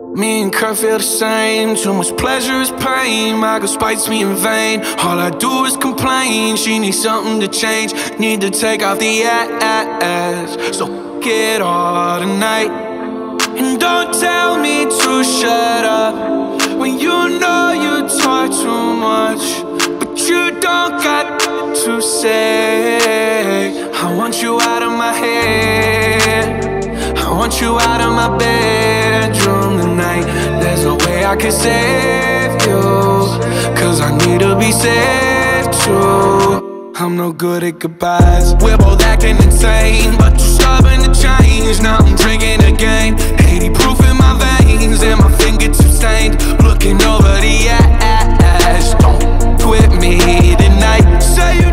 Me and Kurt feel the same. Too much pleasure is pain. My girl spites me in vain. All I do is complain. She needs something to change. Need to take off the ass. So get all tonight. And don't tell me to shut up when you know you talk too much, but you don't got to say. I want you out of my head. I want you out of my bedroom tonight. There's no way I can save you, cause I need to be saved too. I'm no good at goodbyes. We're both acting insane, but you're stubborn to change. Now I'm drinking again, 80 proof in my veins, and my fingertips stained. Looking over the ash. Don't quit me tonight. Say you